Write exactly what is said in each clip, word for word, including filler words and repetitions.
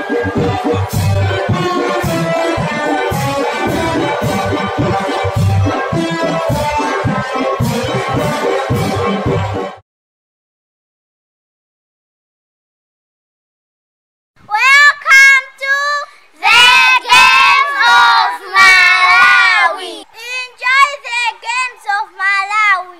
Welcome to the Games of Malawi. Enjoy the Games of Malawi.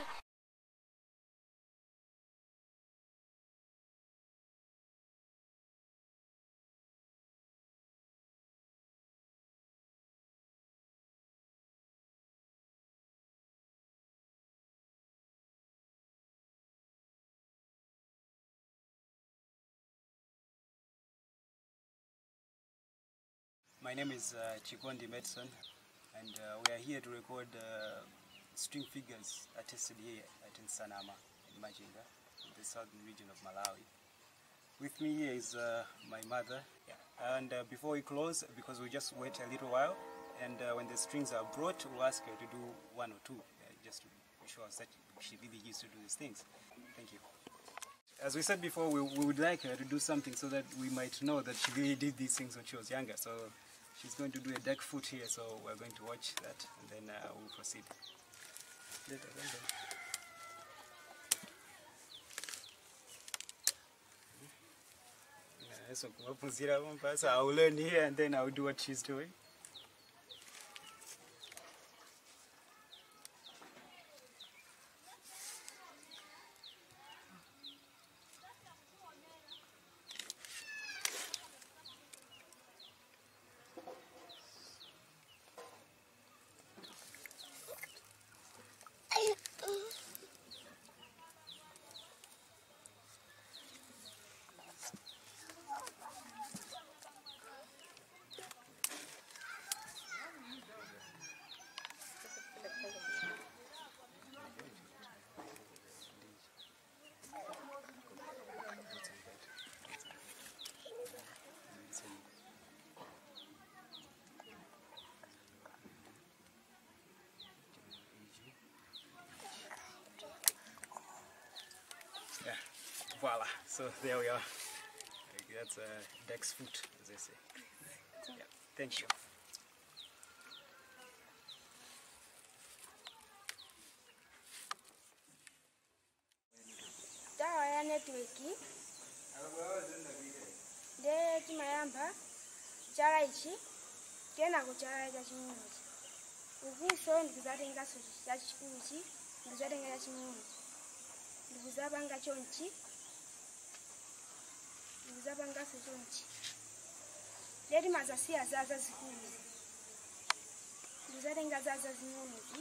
My name is uh, Chikondi Medson, and uh, we are here to record uh, string figures attested here at Nsanama in Majinga, in the southern region of Malawi. With me here is uh, my mother, yeah. and uh, before we close, because we just wait a little while, and uh, when the strings are brought, we'll ask her to do one or two, uh, just to show us that she really used to do these things. Thank you. As we said before, we, we would like her to do something so that we might know that she really did these things when she was younger. So she's going to do a deck foot here, so we're going to watch that and then uh, we'll proceed. So I'll learn here and then I'll do what she's doing. Yeah, voila. So there we are. That's a uh, deck's foot, as they say. Yeah, thank you. Dawa ya network. De timayamba chala ichi kena kuchala cha chimuzi. Ukuso ndikuzatenga so cha chikulu chi, ndikuzatenga cha chimuzi. Ndikuzapanga chonchi. Ndikuzapanga so chonchi. Leti mazasiya zaza zikulu. Ndikuzatenga zaza zinyonzi.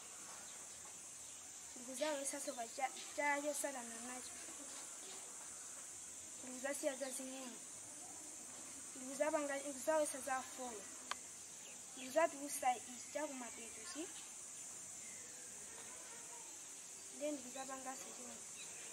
Ndikuzawesa so cha cha yo sala na nacho. Ndikuzasiya zaza zinyonzi. Ndikuzapanga ndikuzawesa za four. Ndikuzatusa icha kumapeto chi. Then ndikuzapanga so chonchi.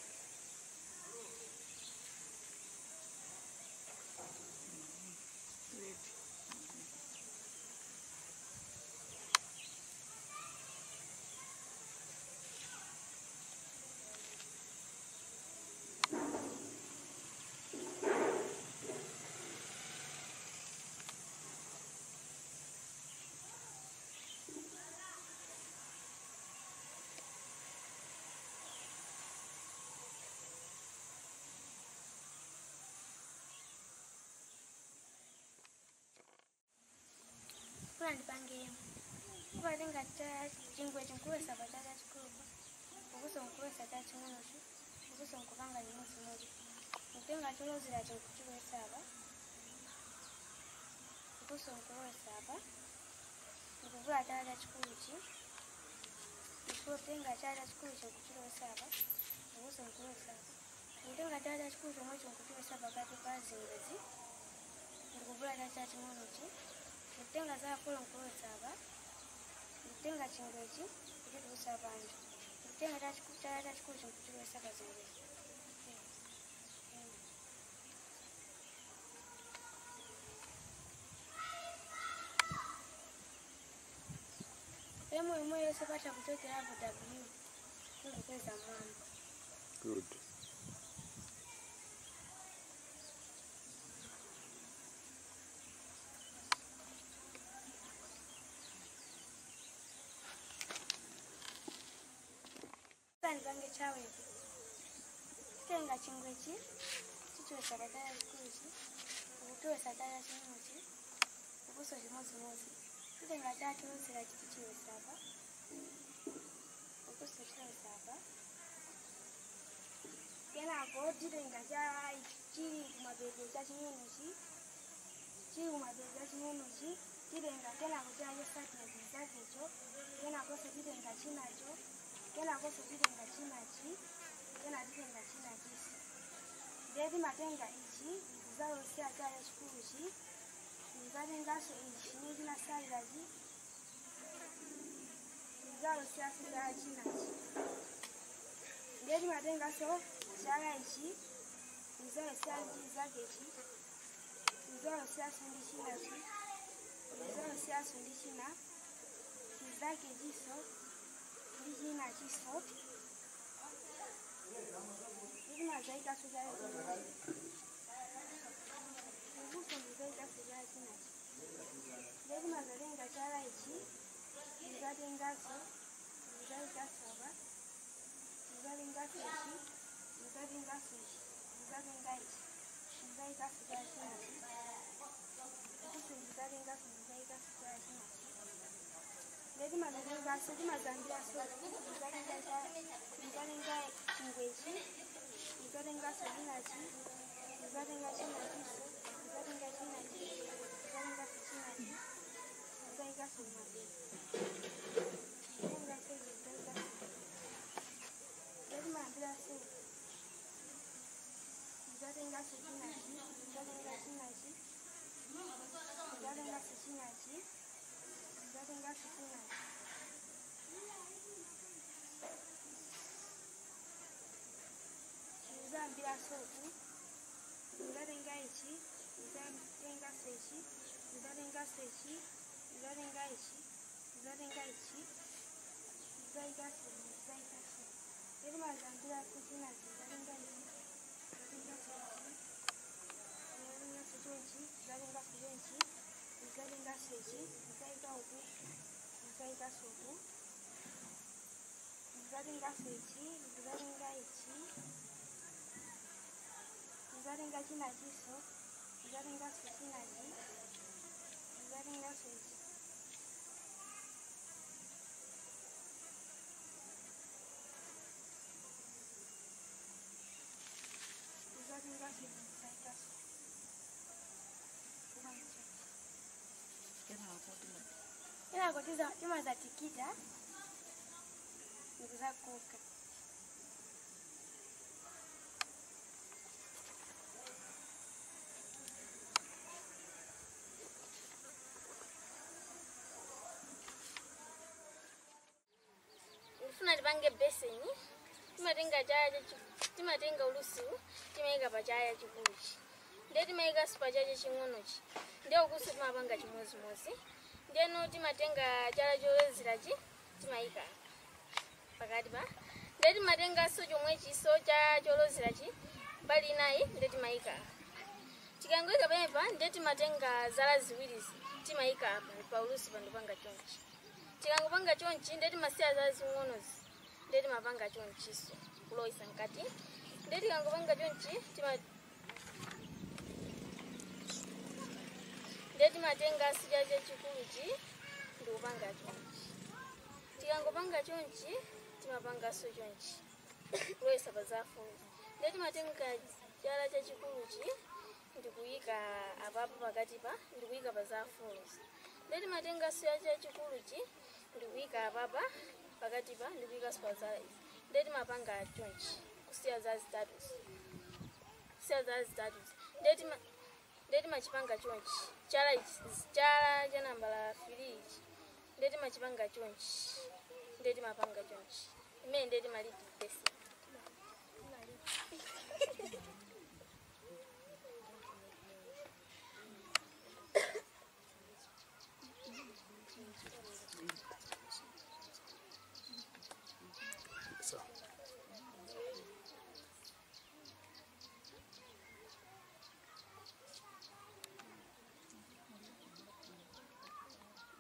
Nipange kubatenga cha chingwe chinkuwesa patata chikuba ukusonkuwesa cha chimonochi ukusonkupanga nyimozi moja utenga chimozira chinkuchiwesa apa ukusonkuwesa apa ukuvula tata chikuluchi ukutenga tata chikulu chinkuchiwesa apa ukusonkuwesa apa utenga tata chikulu chomwe chinkuchiwesa pakati pa zingezi ukuvula tata chimonochi Tenga za kula nkuwesa apa. Tenga chingwechi kuti usapanje. Tenga tachikucha tachikucha kuchiwesa kazenge. Emo emo yose pata kuchokera hapo W. Nikuweza mwana. Good. tipange chawepo. Titenga chingwechi, tichowesa pataya chikuchi, ukuchowesa taya chingwechi, ukuso chimozi mozi. Titenga chacho usira chichowesa hapa. Ukuso chowesa hapa. Kenako titenga cha chiri kumabebe cha chingwechi. Chiri kumabebe cha chingwechi. Titenga kenako chacho satya chizakecho. Kenako se titenga chinacho. Kenako se titenga chinachi. Kena titenga chinachi. Ndeti matenga ichi, zalo sia chaya chikuchi. Nzatenga so ichi, nizina saliraji. Zalo sia chaya chinachi. Ndeti matenga so chaya ichi, zalo sia chizakechi. Zalo sia sundi chinachi. Zalo sia sundi china. Chizakechi so. Chinachi so. Zaika sudah itu, ibu pun zaika sudah itu nasi. Jadi mana dengan cara ini, juga dengan so, juga dengan sabar, juga dengan suci, juga dengan suci, juga dengan ini, zaika sudah itu nasi. Ibu pun juga dengan zaika sudah itu nasi. Jadi mana dengan so, jadi mana dengan so, juga dengan cara, juga dengan ingwesi. Juga dengan chinachi, juga dengan chinachi, juga dengan chinachi, juga dengan chinachi, juga dengan chinachi. Dengan chinachi, juga dengan. Jadi mana so? Juga dengan chinachi, juga dengan chinachi, juga dengan chinachi, juga dengan chinachi. Zambia soku, zarenga ichi, zarenga sechi, zarenga sechi, zarenga ichi, zarenga ichi, zarenga sechi, zarenga sechi. Jadi mazambia kucina zarenga ichi, zarenga sechi, zarenga sechi, zarenga sechi, zarenga sechi, zarenga uku, zarenga soku, zarenga sechi, zarenga ichi. Zarenga chinachi so, zarenga chinachi, zarenga sechi. Zarenga sechi, zarenga so. Ina kotiza chuma za tikita, nikuza kuka. Tuna dibange beseni, timatenga chaya timatenga ulusu, timaiga pachaya chikuchi. Ndiye timaiga sipachache ching'onochi. Ndiye ukusu timapanga chimozi mozi. Ndiye no timatenga chaya cholezerachi, timaika pakati pa. Ndiye timatenga so chomwe chiso chaya cholezerachi, bali nayi ndiye timaika. Tikangoika pamenepa ndiye timatenga zala ziwiri, timaika pa ulusu pandipanga chonchi. Tikangopanga chonchi ndeti masiya za zing'onozi ndeti mapanga chonchi so kuloisa nkati ndeti tikangopanga chonchi tima ndeti matenga sija cha chikuluchi ndikupanga chonchi tikangopanga chonchi timapanga so chonchi kuloisa pazafu ndeti matenga chala cha chikuluchi ndikuyika apapo pakati pa ndikuyika pazafu ndeti matenga sija cha chikuluchi ndikuika ababa pakati pa ndikuika spazala ndeti mapanga chonchi kusiya za status kusiya za status ndeti ma ndeti machipanga chonchi chala chala cha namba la fridge ndeti machipanga chonchi ndeti mapanga chonchi ime ndeti maliti pesa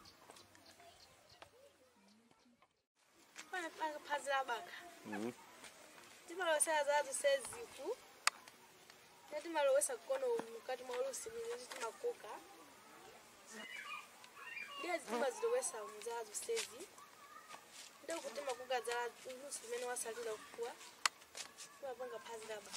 Puzzle baka. Mhm. Timalosa zaatu seziku. Timalowesa kono mukati mwa olusi mwenye timakoka. Ndiye timazilowesa muzazu sezi. Ndio kutima kugaza olusi mwenye wasalira kukua. Timabonga paziraba.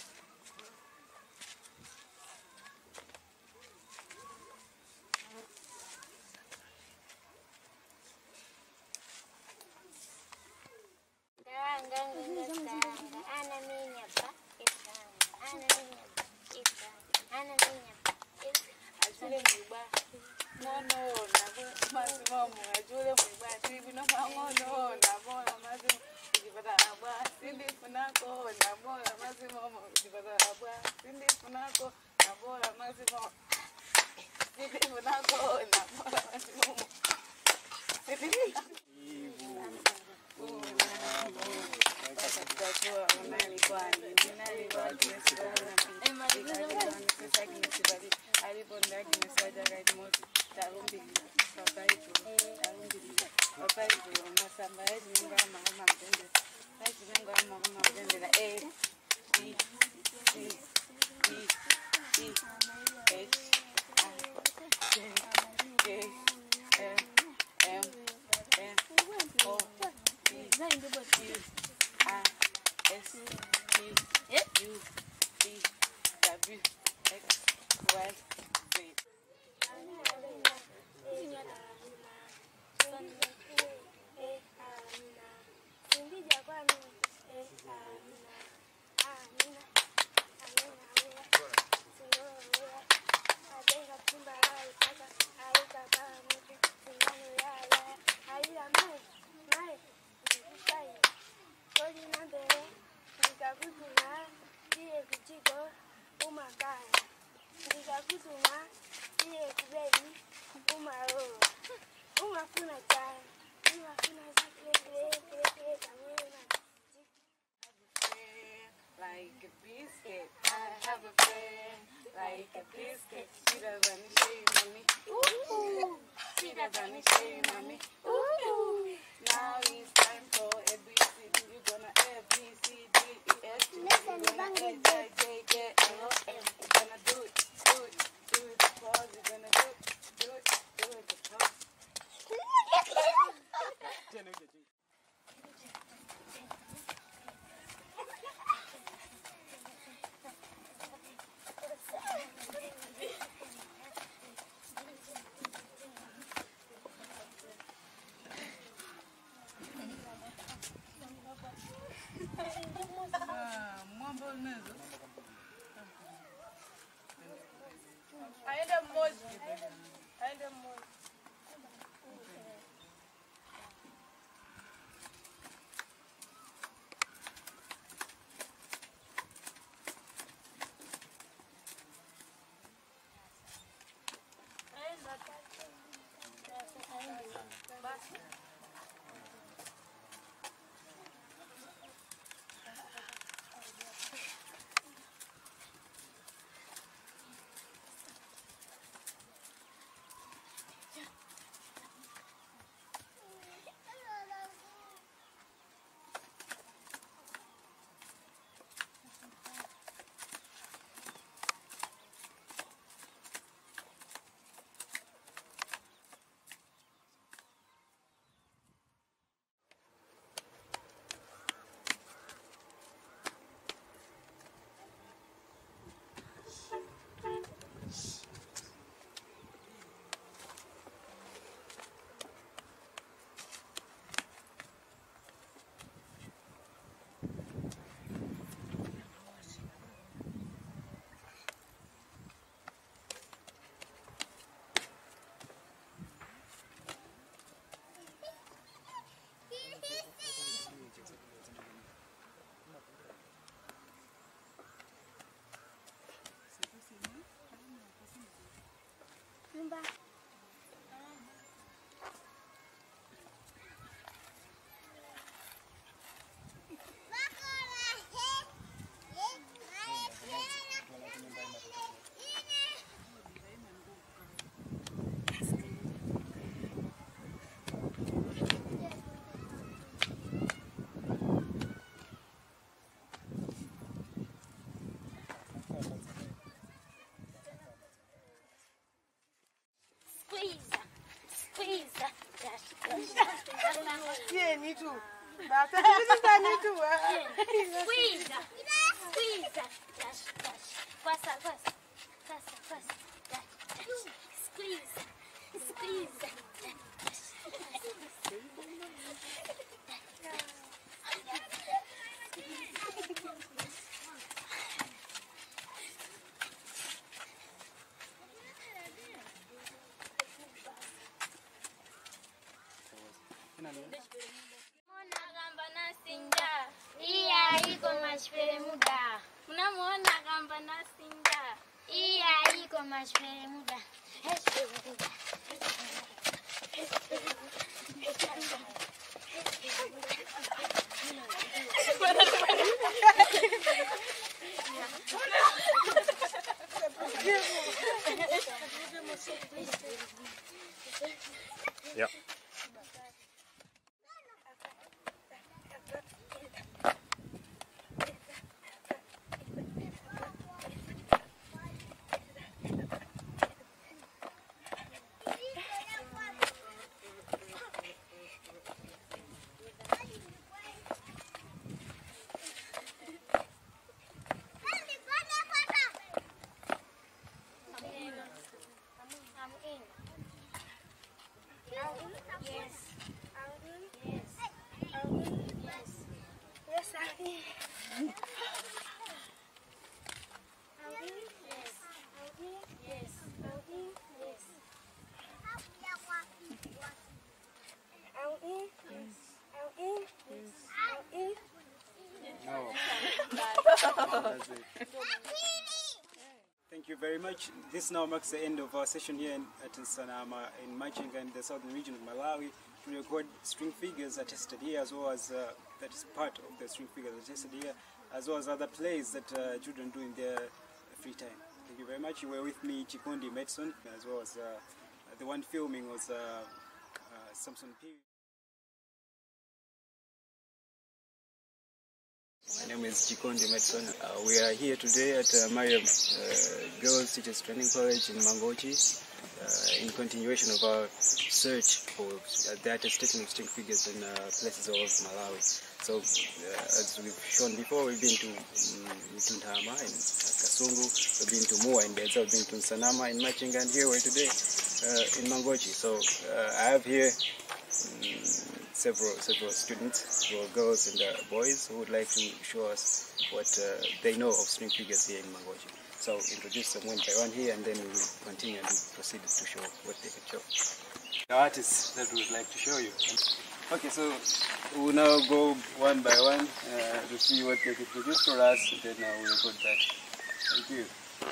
Yeah, me too. But I need to Squeeze. Squeeze. Dash, dash. Faster, faster. Faster, faster. Dash, dash. Squeeze. Squeeze. Gamba nasinja, iya iko mashpere muda. Unamuona gamba nasinja, iya iko mashpere muda. Yeah. Thank you very much. This now marks the end of our session here in, at Sanama in Machinga in the southern region of Malawi to record string figures attested here, as well as uh, that is part of the string figures attested here, as well as other plays that uh, children do in their free time. Thank you very much. You were with me, Chikondi Medson, as well as uh, the one filming was uh, uh, Samson P. My name is Chikondi Medson. Uh, we are here today at uh, Mariam uh, Girls Teachers Training College in Mangochi uh, in continuation of our search for uh, the attestation of string figures in uh, places all over Malawi. So, uh, as we've shown before, we've been to Mtuntama um, in Kasungu, we've been to Mua in Beza, we've been to Sanama in Machinga, and here we're today uh, in Mangochi. So, uh, I have here um, several several students, several girls and uh, boys who would like to show us what uh, they know of string figures here in Mangochi. So introduce them one by one here, and then we will continue and proceed to show what they can show. The artists that we would like to show you. Okay, so we'll now go one by one uh, to see what they can produce for us, and then uh, we'll record that. Thank you.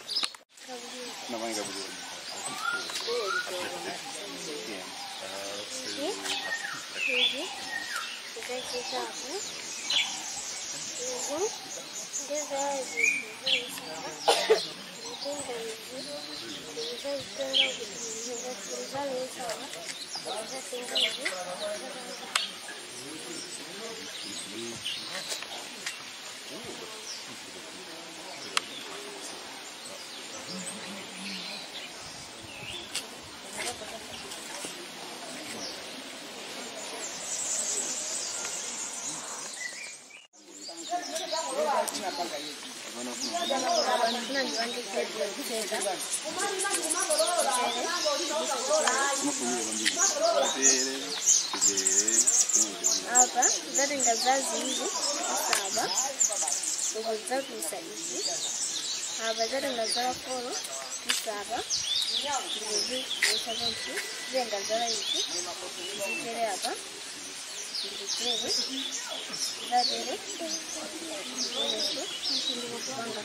Hapa zari ngazazi hizi saba ugoza kusaidia hapa zari ngazara koro saba hivi usabantu zenga ngazara hizi zikere hapa zikere zadere uneso ndio kupanga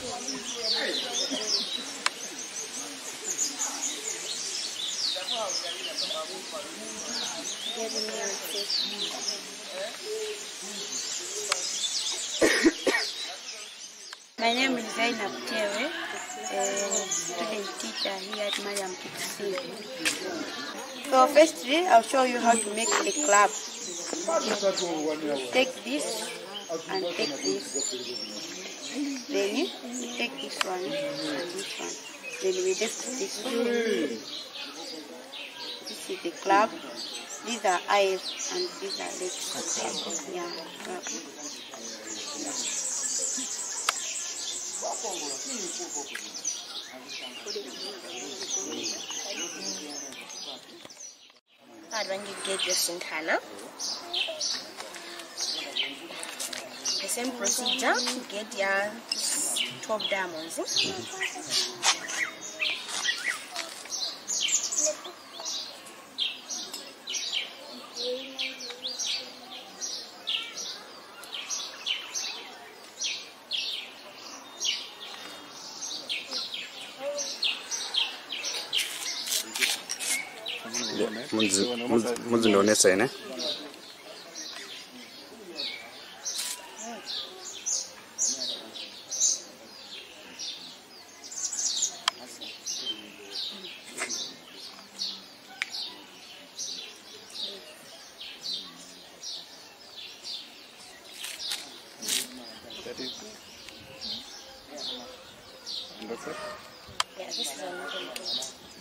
My name is Zainab Tewe, a student teacher here at Mariam Teaching. So firstly, I'll show you how to make a club. Take this and take this. Then you take this one and this one. Then we lift this one. This is the club. These are eyes and these are lips. Yeah. Third one, you get your Sintana. The same procedure to get your twelve diamonds. Muzinoonesa ine Yeah, this is another one.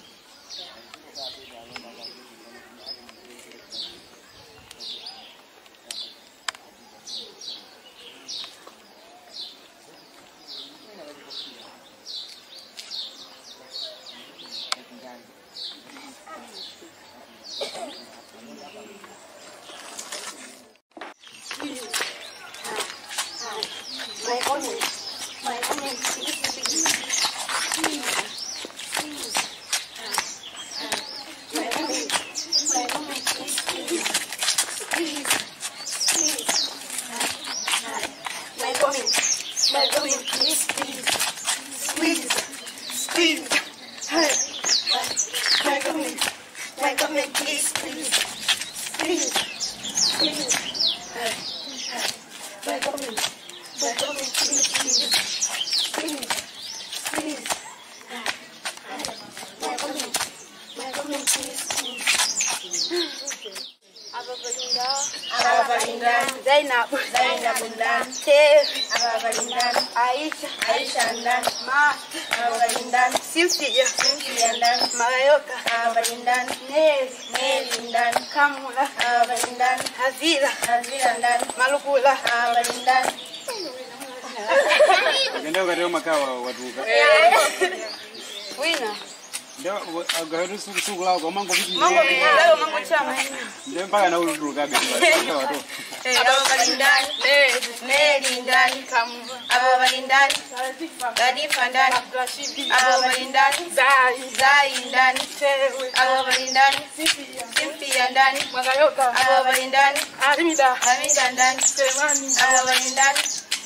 My own, my own. My comment, please, please, please, please. My comment, my comment, please, please, please, please. My comment, my comment, please, please, please, please. My comment, my comment, please, please. Ababalindan, Ababalindan, Zainab, Zainabundan, Tev, Ababalindan, Aisha, Aishandan, Ma, Ababalindan, Cynthia, Cynthiandan, Mayoka, Ababalindan, Nez, Nelindan, Kamula, Ababalindan, Hazila, Hazilandan, Malukula, Ababalindan. Ndio kateo makawa watuka. Wina. Ndio agahadu suku suku lao kwa mango viji. Mango viji leo mango chama. Ndio mpaka na uruka gabi kwa watu. Ababalindan, Nelindan, Kamula, Ababalindan, Gadifandan, Ababalindan, Zaindan, Ababalindan, Cynthiandan, Mayoka, Ababalindan, Hamida, Hamidandan, Semani, Ababalindan.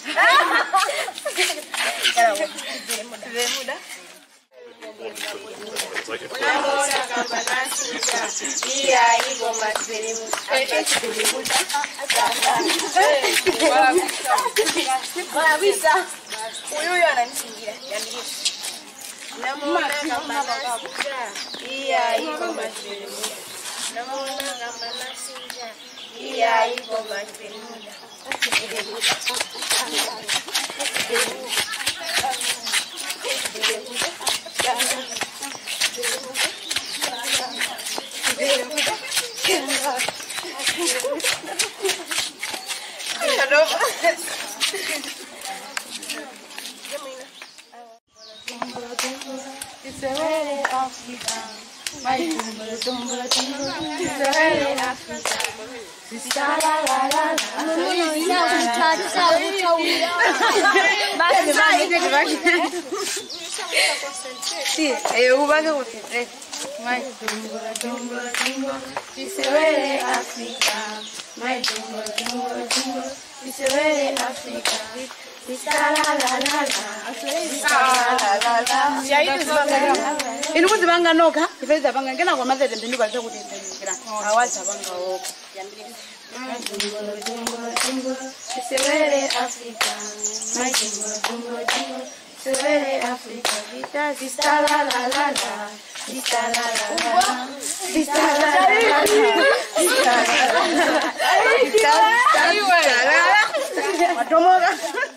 Vemuda. Unaona kama nasija, iya iko maselimu. Wala visa. Huyu huyu ananichingia. Unaona kama nasija, iya iko maselimu. Unaona kama nasija, iya iko maselimu. It's a really Africa. My tumble, tumble, tumble. It's a really Africa. It's la la la la la. No, no, no, you have to touch sí, eu vou que você my tumble, tumble, tumble. It's a really Africa. My tumble, tumble, tumble. It's a really Africa. It's la la la la la. It's la la la la. Ya hiyo zibanga. Inu kuzibanga noka, ifeza banga ngena kwa mazete mbindu kwa kuti ndendekira. Awacha banga oka. My tumble, tumble, tumble. It's a really Africa. My tumble, tumble, tumble. It's a really Africa. It's la la la la la. It's la la la la. It's la la la la. It's la la la la. It's la la la la.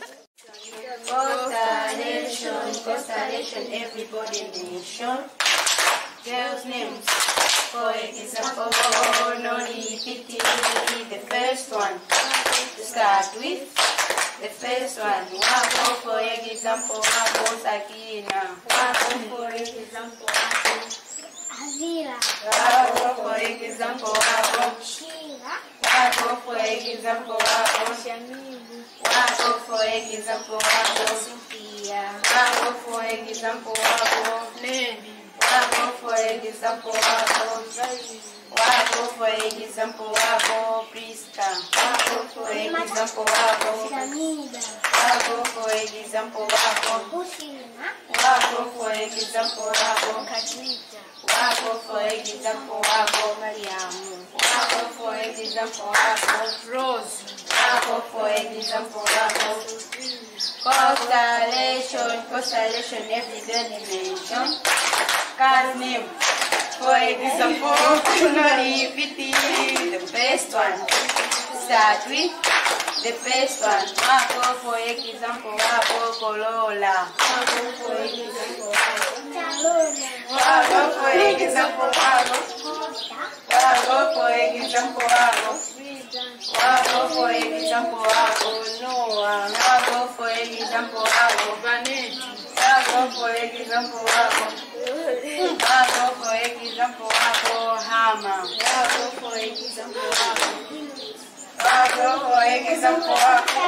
Constellation, constellation, everybody in the nation. Girls' names. for example, no repeating the first one. Start with the first one. Wako for example, wako Sakina. Wako for example, wako Avila. Wako for example, wako Shira. Wako for example, wako Shamibu. Wako for example, wako Sophia. Wako for example, wako Nebi. Wako for example, wako Wako for example, wako Priska. Wako for example, wako Shamida. Wako for example, wako Husina. Wako for example, wako Khadija. Wako for example, wako Mariamu. Wako for example, wako Rose. Wako for example, wako constellation, constellation, every dimension. Card name. For example, no repeating the first one. Start with the first one. Wako for example, wako Corolla. Wako for example, wako Talona. Wako for example, wako Wako for example, wako Wako for example, wako Noah. Wako for example, wako Vanity. Wako for example, wako Wako for example, wako Hama. Wako for example, wako Wako for example, wako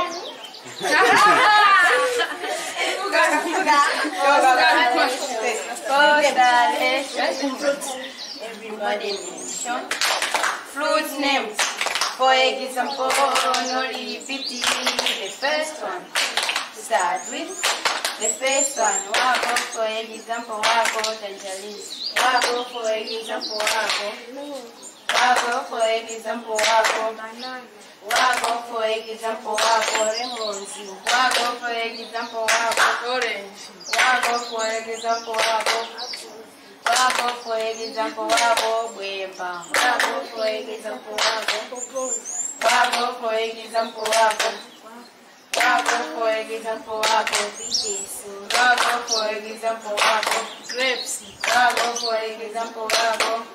Everybody mention fruit names. For example, no repeating the first one. Start with the first one. Wako for example, wako tangerines. Wako for example, wako Wako for example, wako Banana. Wako for example, wako lemons. Wako for example, wako orange. Wako for example, wako Wako for example, wako bwemba. Wako for example, wako Wako for example, wako Wako for example, wako peaches. Wako for example, wako grapes. Wako for example, wako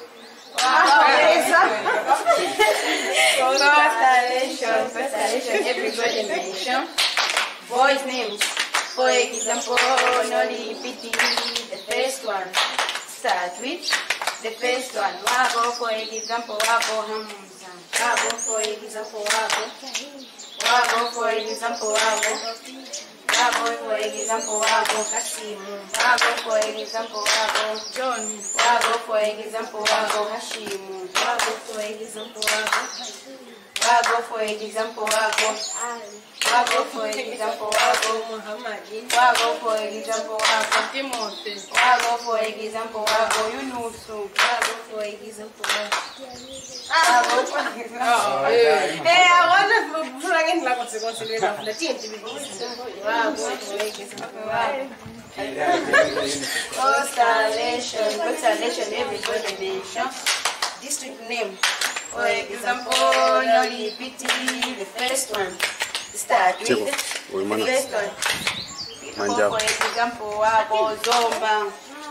Constellation, constellation, everybody mention boys' names. For example, no repeating the first one. Start with the first one. Wako for example, wako Hamza. Wako for example, wako Wako for example, wako Wako for example, wako Kasimu. Wako for example, wako John. Wako for example, wako Hashimu. Wako for example, wako Wako for example, wako Wako for example, wako Muhammad. Wako for example, wako Timothy. Wako for example, wako Yunusu. Wako for example, wako Wako for example, eh, I want to plug in like what's going to be the team to be. Wako for example, wako constellation, constellation, everybody mention district name. For example, no repeating the first one. Start with the first one. Manja. For example, wako Zomba.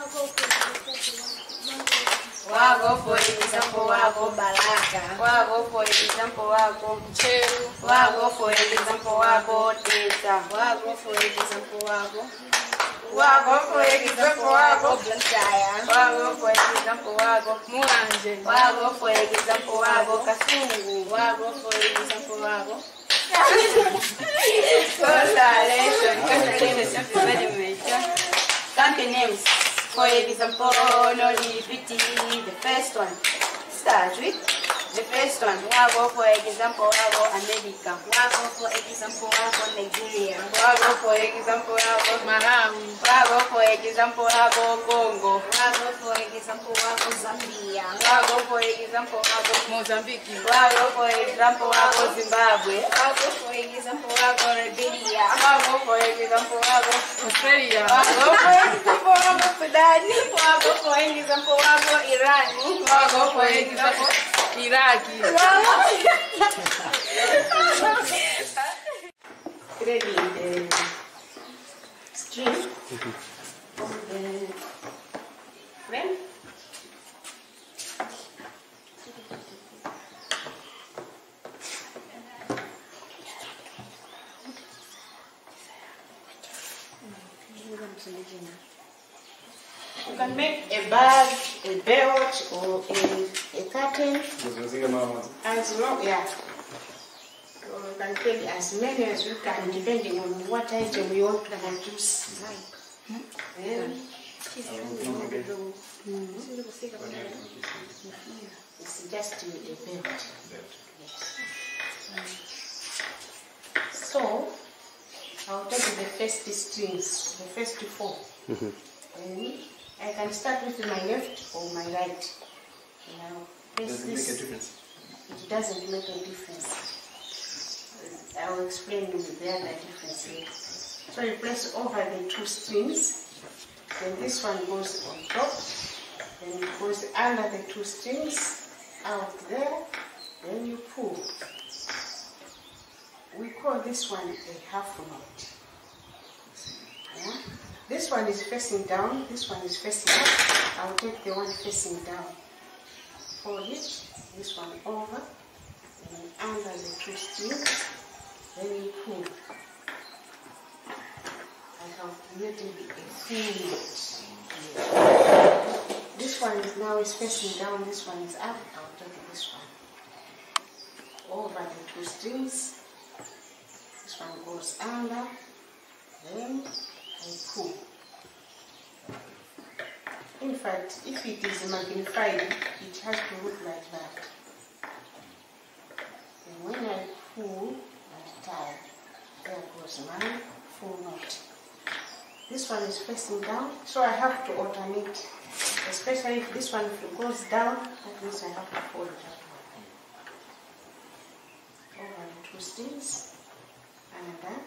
Wako for example, wako Baraka. Wako for example, wako Cheru. Wako for example, wako Teta. Wako for example, wako Wako for example, wako Blanchaya. Wako for example, wako Muranje. Wako for example, wako Kasungu. Wako for example, wako constellation, constellation, everybody mention country names. For example, no repeating the first one. Start with the first one. Wako for example, wako America. Wako for example, wako Nigeria. Wako for example, wako Malawi. Wako for example, wako Congo. Wako for example, wako Zambia. Wako for example, wako Mozambique. Wako for example, wako Zimbabwe. Wako for example, wako Liberia. Wako for example, wako Australia. Wako for example, wako Sudan. Wako for example, wako Iran. Wako for example, Iraqi. Ready the string of the frame. You can make a bag, a belt, or a, a curtain. As long, yeah. So you can take as many as you can, depending on what item you want to produce. Hmm? Yeah. Mm-hmm. It's just a belt. Yes. So, I'll take the first strings, the first four. Mm-hmm. And I can start with my left or my right. Now, Does it this, make a difference? It doesn't make a difference. I will explain the other difference here. So you press over the two strings, then this one goes on top, then it goes under the two strings, out there, then you pull. We call this one a half knot. Yeah? This one is facing down, this one is facing up. I'll take the one facing down. Fold it, this one over, and under the two strings, then you pull. I have created a full knot. This one is now is facing down, this one is up. I'll take this one over the two strings. This one goes under, then I pull. In fact, if it is magnified, it has to look like that. And when I pull and tie, there goes my full knot. This one is facing down, so I have to alternate. Especially if this one goes down, that means I have to fold that one. Over the two strings, under,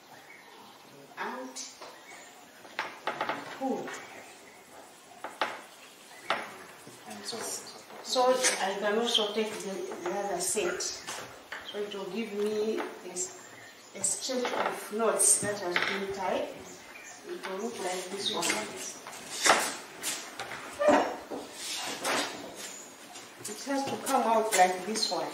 out, pull. And so, So I can also take the, the other set. So it will give me a, a stretch of knots that has been tied. It will look like this one. It has to come out like this one.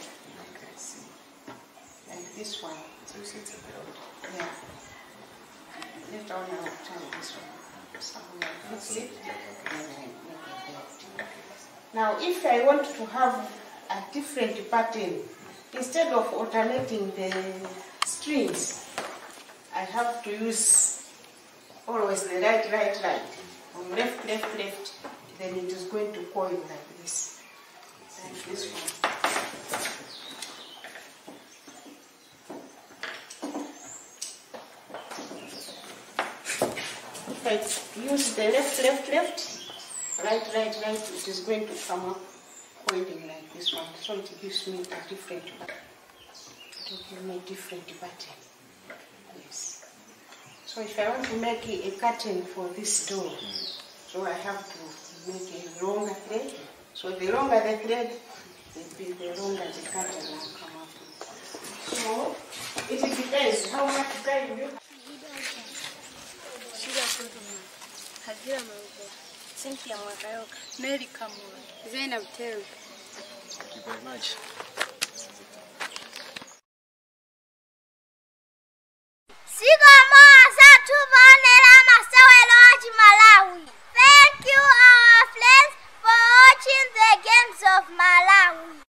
Like this one. so you say it's a belt. Yeah. Later on I will tie this one. So I will fix it and I make a belt. Now if I want to have a different pattern, instead of alternating the strings, I have to use always the right, right, right. From left, left, left, then it is going to coil like this. Like this one. If I use the left, left, left, right, right, right, it is going to come up coiling like this one. So it gives me a different pattern. It will give me a different pattern. Yes. So if I want to make a curtain for this door, so I have to make a longer thread. So the longer the thread, the, the longer the curtain will come up. So it depends how much time you. Hagira Marugo, Cynthia Mwakayoka, Mary Kamura, Zainab Terry. Thank you very much. Sigamo asatubonela amasewelo achi Malawi. Thank you our friends for watching the games of Malawi.